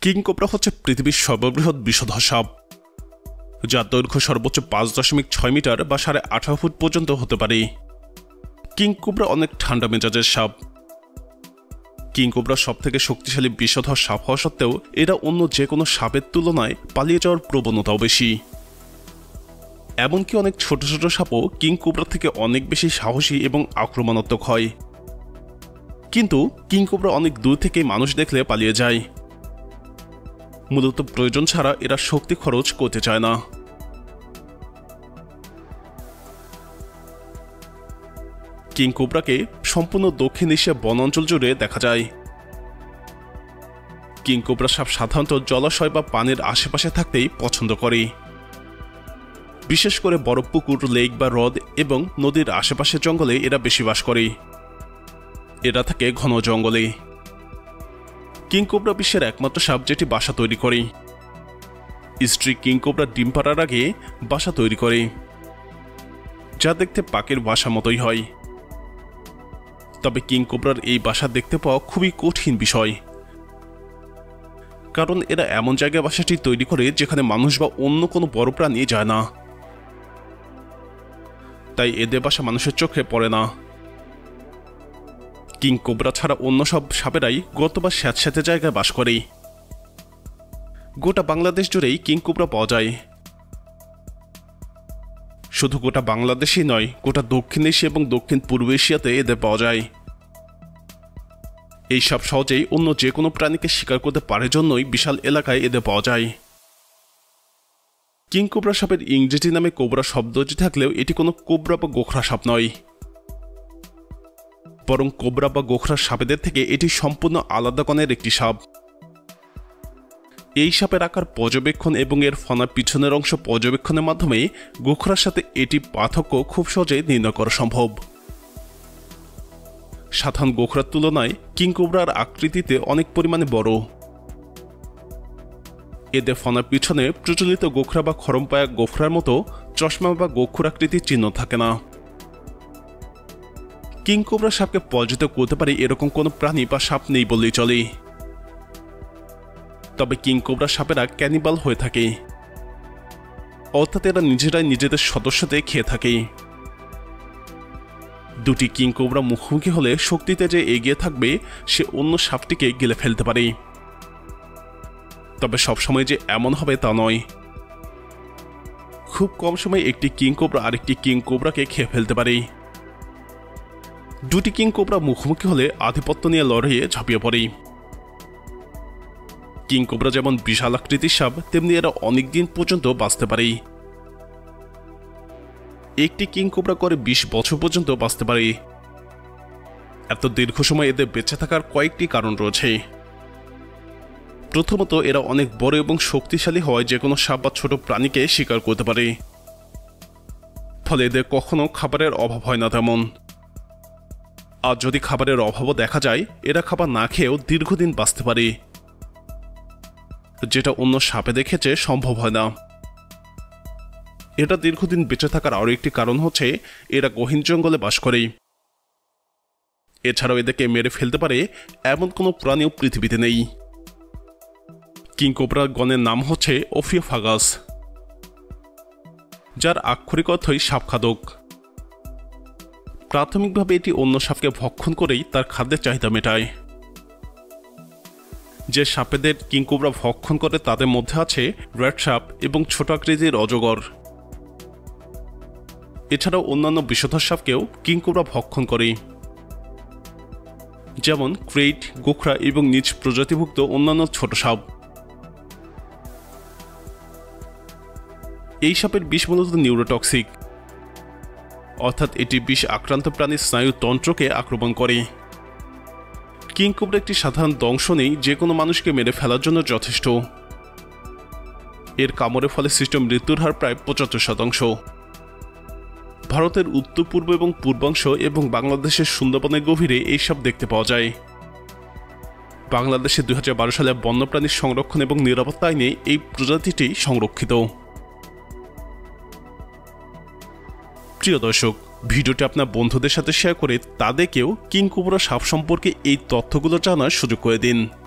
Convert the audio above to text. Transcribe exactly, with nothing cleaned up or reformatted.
King cobra হচ্ছে পৃথিবীর সর্ববৃহৎ বিষধর সাপ, যার দৈর্ঘ্য সর্বোচ্চ পাঁচ দশমিক ছয় মিটার বা সাড়ে আঠারো ফুট পর্যন্ত হতে পারে। কিং কোবরা অনেক ঠান্ডা মেজাজের সাপ। কিং কোবরা সব থেকে শক্তিশালী বিষধর সাপ হওয়া সত্ত্বেও এরা অন্য যে কোনো সাপের তুলনায় পালিয়ে যাওয়ার প্রবণতাও বেশি। এমনকি অনেক ছোট ছোট সাপও কিং কোবরা থেকে অনেক বেশি সাহসী এবং আক্রমণাত্মক হয়। কিন্তু কিং কোবরা অনেক দূর থেকে মানুষ দেখলে পালিয়ে যায়। মূলত প্রয়োজন ছাড়া এরা শক্তি খরচ করতে চায় না। কিং কোবরাকে সম্পূর্ণ দক্ষিণ এশিয়া বনাঞ্চল জুড়ে দেখা যায়। কিং কোবরা সাপ সাধারণত জলাশয় বা পানির আশেপাশে থাকতেই পছন্দ করে। বিশেষ করে বড় পুকুর, লেক বা হ্রদ এবং নদীর আশেপাশের জঙ্গলে এরা বেশি বাস করে। এরা থাকে ঘন জঙ্গলে। কিং কোবরা বিশ্বের একমাত্র সাপ যেটি বাসা তৈরি করে। স্ত্রী কিং কোবরা ডিম পাড়ার আগে বাসা তৈরি করে, যা দেখতে পাখির বাসা মতোই হয়। তবে কিং কোবরার এই বাসা দেখতে পাওয়া খুবই কঠিন বিষয়, কারণ এরা এমন জায়গায় বাসাটি তৈরি করে যেখানে মানুষ বা অন্য কোনো বড় প্রাণী যায় না। তাই এদের বাসা মানুষের চোখে পড়ে না। কিং কোবরা ছাড়া অন্য সব সাপেরাই গর্ত বা স্যাঁতস্যাঁতে জায়গায় বাস করে। গোটা বাংলাদেশ জুড়েই কিং কোবরা পাওয়া যায়। শুধু গোটা বাংলাদেশই নয়, গোটা দক্ষিণ এশিয়া এবং দক্ষিণ পূর্ব এশিয়াতে এদের পাওয়া যায়। এই সাপ সহজেই অন্য যে কোনো প্রাণীকে শিকার করতে পারে জন্যই বিশাল এলাকায় এদের পাওয়া যায়। কিং কোবরা সাপের ইংরেজি নামে কোবরা শব্দটি থাকলেও এটি কোনো কোবরা বা গোখরা সাপ নয়, বরং কোবরা বা গোখরা সাপেদের থেকে এটি সম্পূর্ণ আলাদা গণের একটি সাপ। এই সাপের আকার পর্যবেক্ষণ এবং এর ফনার পিছনের অংশ পর্যবেক্ষণের মাধ্যমে গোখরার সাথে এটি পার্থক্য খুব সহজে নির্ণয় করা সম্ভব। সাধারণ গোখরার তুলনায় কিং কোবরার আকৃতিতে অনেক পরিমাণে বড়। এদের ফনার পিছনে প্রচলিত গোখরা বা খরমপায়া গোখরার মতো চশমা বা গোখর আকৃতির চিহ্ন থাকে না। কিং কোবরা সাপকে পরাজিত করতে পারে এরকম কোনো প্রাণী বা সাপ নেই বললেই চলে। তবে কিং কোবরা সাপেরা ক্যানিবাল হয়ে থাকে, অর্থাৎ এরা নিজেরাই নিজেদের সদস্যদের খেয়ে থাকে। দুটি কিং কোবরা মুখোমুখি হলে শক্তিতে যে এগিয়ে থাকবে সে অন্য সাপটিকে গিলে ফেলতে পারে। তবে সবসময় যে এমন হবে তা নয়। খুব কম সময় একটি কিং কোবরা আরেকটি কিং কোবরাকে খেয়ে ফেলতে পারে। দুটি কিং কোবরা মুখোমুখি হলে আধিপত্য নিয়ে লড়াইয়ে ঝাঁপিয়ে পড়ে। কিং কোবরা যেমন বিশাল আকৃতির সাপ, তেমনি এরা অনেকদিন পর্যন্ত বাঁচতে পারে। একটি কিং কোবরা করে বিশ বছর পর্যন্ত বাঁচতে পারে। এত দীর্ঘ সময় এদের বেঁচে থাকার কয়েকটি কারণ রয়েছে। প্রথমত, এরা অনেক বড় এবং শক্তিশালী হওয়ায় যে কোনো সাপ বা ছোট প্রাণীকে শিকার করতে পারে, ফলে এদের কখনো খাবারের অভাব হয় না তেমন। আর যদি খাবারের অভাবও দেখা যায়, এরা খাবার না খেয়েও দীর্ঘদিন বাঁচতে পারে, যেটা অন্য সাপে দেখেছে সম্ভব হয় না। এটা দীর্ঘদিন বেঁচে থাকার আরও একটি কারণ হচ্ছে এরা গহীন জঙ্গলে বাস করে। এছাড়াও এদেরকে মেরে ফেলতে পারে এমন কোনো প্রাণীও পৃথিবীতে নেই। কিং কোবরার গণের নাম হচ্ছে ওফিওফাগাস, যার আক্ষরিক অর্থই সাপখাদক। প্রাথমিকভাবে এটি অন্য সাপকে ভক্ষণ করেই তার খাদ্যের চাহিদা মেটায়। যে সাপেদের কিং কোবরা ভক্ষণ করে তাদের মধ্যে আছে রেড সাপ এবং ছোট আকৃতির অজগর। এছাড়াও অন্যান্য বিষধর সাপকেও কিং কোবরা ভক্ষণ করে, যেমন ক্রেট, গোখরা এবং নিজ প্রজাতিভুক্ত অন্যান্য ছোট সাপ। এই সাপের বিষ মূলত নিউরোটক্সিক, অর্থাৎ এটি বিষ আক্রান্ত প্রাণীর স্নায়ুতন্ত্রকে আক্রমণ করে। কিং কোবরা একটি সাধারণ দংশনেই যে কোনো মানুষকে মেরে ফেলার জন্য যথেষ্ট। এর কামড়ের ফলে সৃষ্ট মৃত্যুর হার প্রায় পঁচাত্তর শতাংশ। ভারতের উত্তর পূর্ব এবং পূর্বাংশ এবং বাংলাদেশের সুন্দরবনের গভীরে এই সাপ দেখতে পাওয়া যায়। বাংলাদেশে দুই হাজার বারো সালে বন্যপ্রাণী সংরক্ষণ এবং নিরাপত্তা আইনে এই প্রজাতিটি সংরক্ষিত। প্রিয় দর্শক, ভিডিওটি আপনার বন্ধুদের সাথে শেয়ার করে তাদেরকেও কিং কোবরা সাপ সম্পর্কে এই তথ্যগুলো জানার সুযোগ করে দিন।